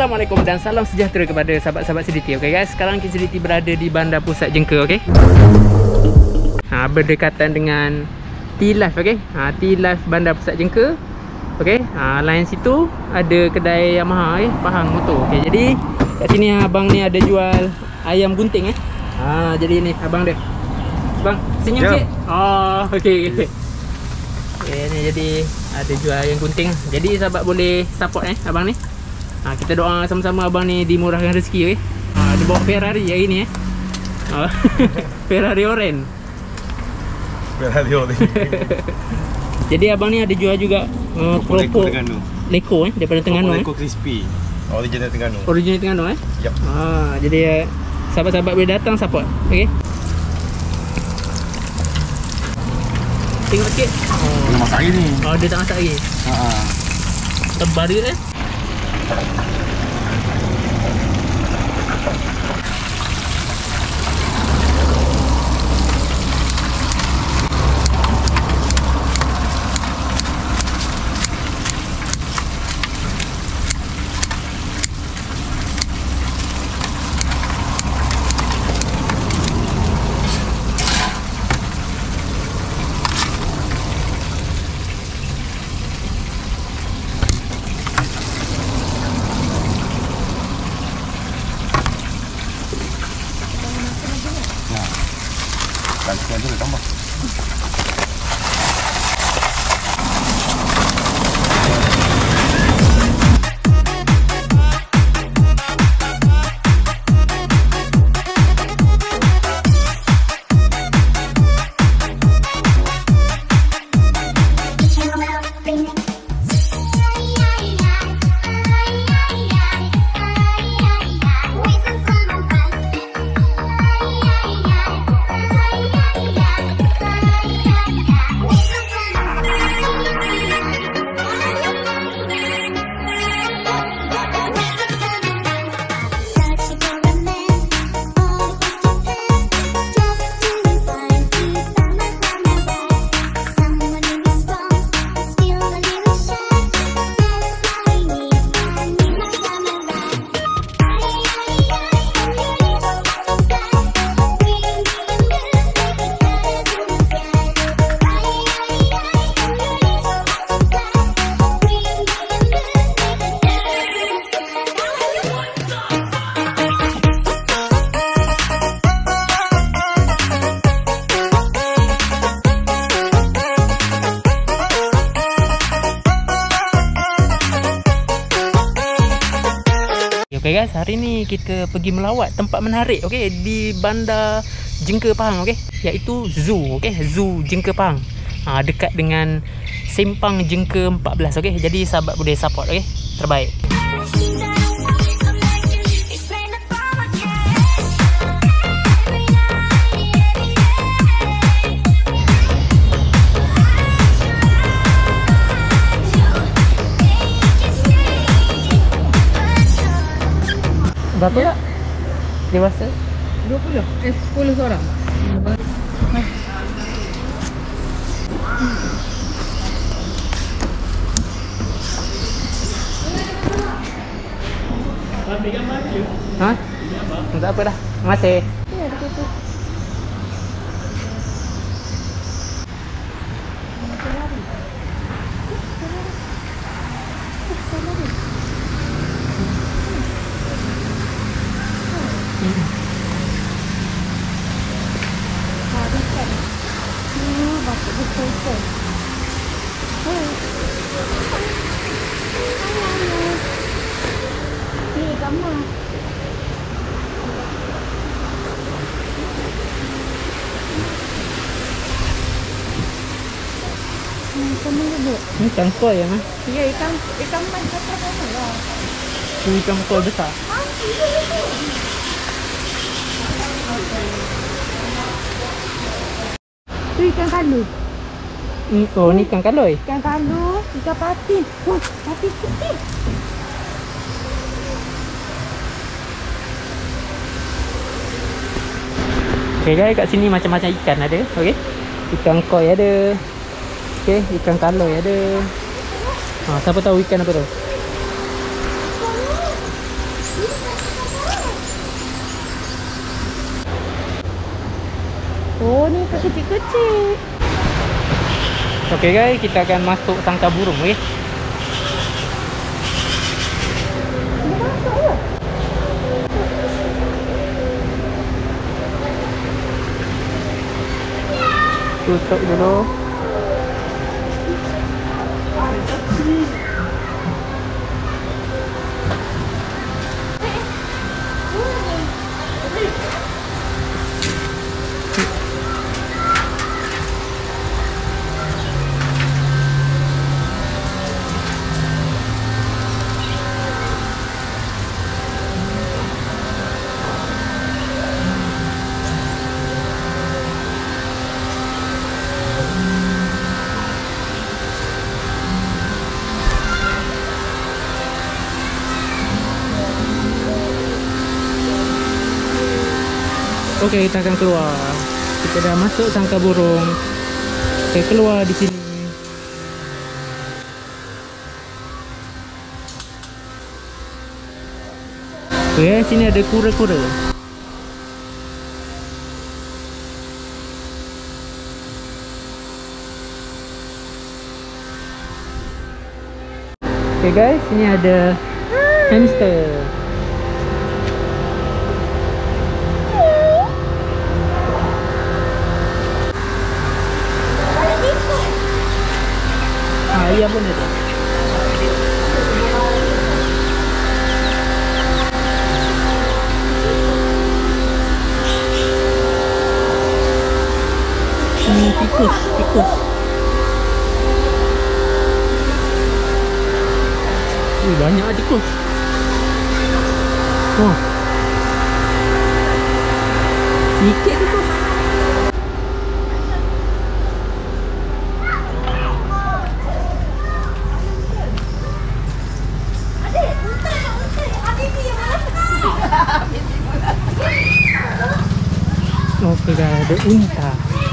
Assalamualaikum dan salam sejahtera kepada sahabat-sahabat CDT. Okey guys, sekarang CDT berada di Bandar Pusat Jengka, okey. Berdekatan dengan T-Life, okey. T-Life Bandar Pusat Jengka. Okey. Lain situ ada kedai Yamaha, Pahang motor. Okey, jadi kat sini abang ni ada jual ayam gunting jadi ni abang dia. Bang, senyum sikit. Oh, okey. Okay, ni jadi ada jual ayam gunting. Jadi sahabat boleh support abang ni. Kita doa sama-sama abang ni dimurahkan rezeki, okey. Dia bawa Ferrari hari ni Ferrari oren. Ferrari oren. Jadi abang ni ada jual juga keropok Leko daripada Terengganu. Leko crispy. Original Terengganu. Original Terengganu Yep. Jadi sahabat-sahabat boleh datang support, okey. Tengok sikit. Dia masak lagi ni. Dia tak masak lagi. Tebal dia Sekian tu tambah. Okay guys, hari ni kita pergi melawat tempat menarik, okey, di Bandar Jengka Pahang, okey, iaitu zoo, okey, Zoo Jengka Pahang. Dekat dengan Simpang Jengka 14, okey. Jadi sahabat boleh support, okey. Terbaik. Berapa tak? Dewasa? 20? 10 seorang. Tak apa dah. Terima kasih. Ya, ada kereta. Ini ikan koi ya, Ya, ikan mas kata apa lah. Ini ikan koi besar. Itu ikan kalu. Ni ikan kaloi. Ikan kalu, ikan patin. Patin putih. Okay guys, kat sini macam-macam ikan ada, okey. Ikan koi ada. Okey, ikan kaloi ada. Siapa tahu ikan apa tu? Oh, ni kecil-kecil. Okey guys, kita akan masuk sangkar burung, okey. Dia masuk ke? Tutup dulu. Okey, kita akan keluar. Kita dah masuk sangkar burung. Kita keluar di sini. Okey, sini ada kura-kura. Okey guys, sini ada hamster. Ayam pun ada. Tikus. Banyak tikus. Wah. Sikit tikus. Okey guys, ada unta.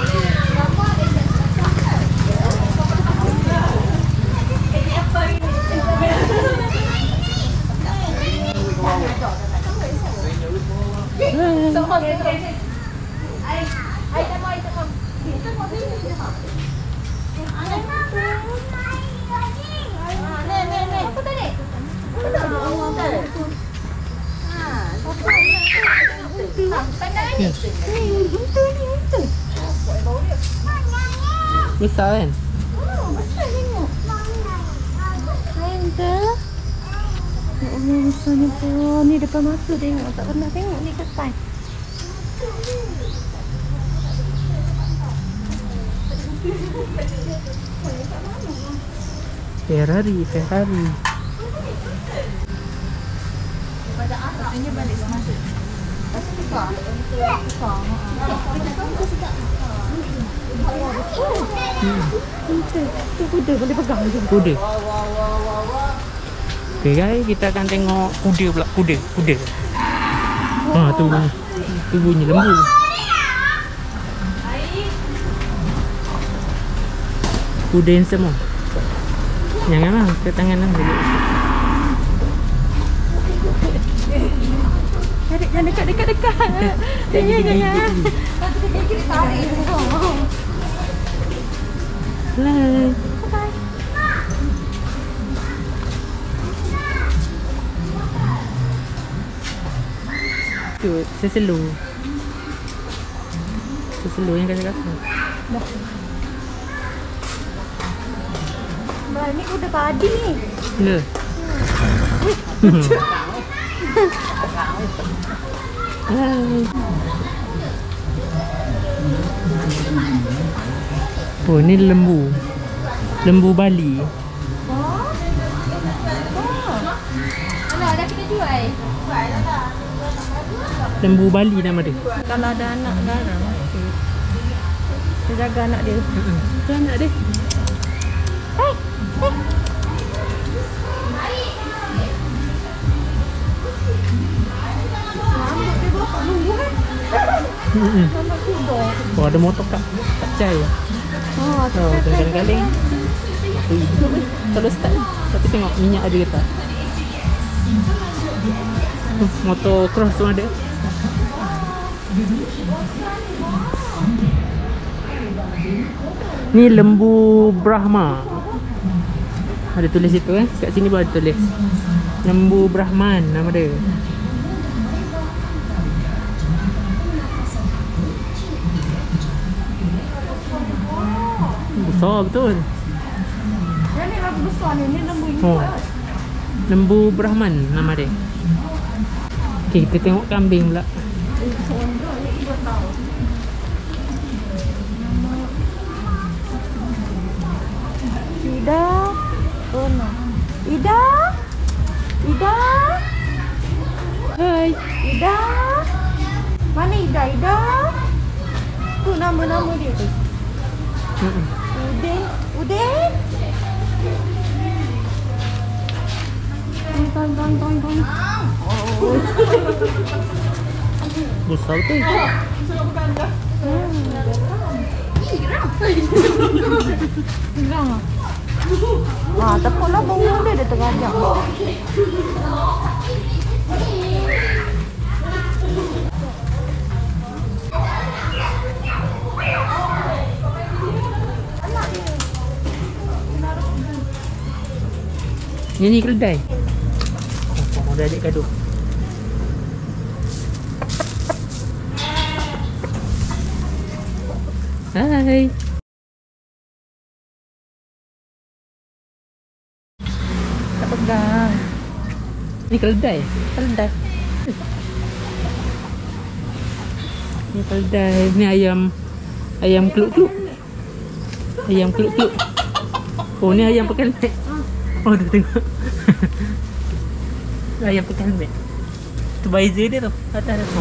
Besar kan? Hamster. Ya Allah, besarnya pun. Ni depan mata tengok. Tak pernah tengok ni ketai. Ferrari. Ini balik sama tu. Pasal tukar. Tu kuda boleh pegang je. Kuda. Okey guys, kita akan tengok kuda pula. Kuda. Ha, tu bunyi lembu. Kuda yang semua. Janganlah ke tangan lah. Jangan dekat. Jangan. Tarik. Lai. Tu, seselu yang kasar-kasar. Mbak, ni kuda padi ni. Ya. Oh, ni lembu. Lembu Bali. Mana dah kita jual? Lembu Bali nama dia. Kalau ada anak garang, dia jaga anak dia. Itu anak dia. Rambut dia bapak nunggu kan? Rambut kuda. Oh, ada motor kat Cai. Oh, Galing-galing. Kalau start. Tapi tengok minyak ada ke tak? Motor cross tu ada. Ni lembu Brahma. Ada tulis situ kan. Kat sini pun ada tulis. Lembu Brahman nama dia. Besar betul. Yang ni lembu besar ni. Ni lembu ini. Oh. Lembu Brahman nama dia. Okay, kita tengok kambing pula. Ida. Oh no. Ida. Ida. Hai. Ida. Mana Ida? Ida. Tu nama-nama dia tu. Udin. Udin. Tong tong tong tong. Oh. Besar betul. Hilang ah. Ah, tepuklah bau dia terajak. Ni keledai. Oh, dah adik gaduh. Hai. Tak pegang. Ni keledai. Keledai. Ni keledai. Ni ayam. Ayam keluk-keluk. Ayam keluk-keluk. Oh, ni ayam pakai helmet. Oh, tu tengok. Ayam pakai helmet. Tu visor dia tu. Atas tu.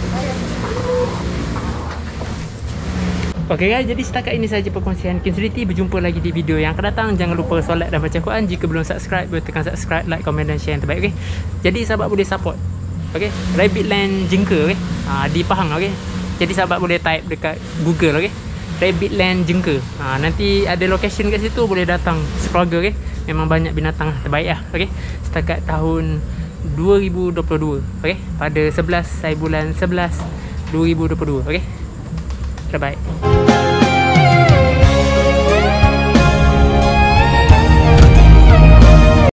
Okay guys, jadi setakat ini saja perkongsian Kinsuriti. Berjumpa lagi di video yang akan datang. Jangan lupa solat dan baca Quran. Jika belum subscribe, boleh tekan subscribe, like, komen dan share yang terbaik. Okay, jadi sahabat boleh support. Okay, Rabbit Land Jengka. Okay, di Pahang. Okay, jadi sahabat boleh type dekat Google. Okay, Rabbit Land Jengka. Nanti ada location kat situ, boleh datang sekeluarga. Okay, memang banyak binatang terbaik lah. Okay, setakat tahun 2022. Okay, pada 11 bulan 11 2022. Okay, terbaik.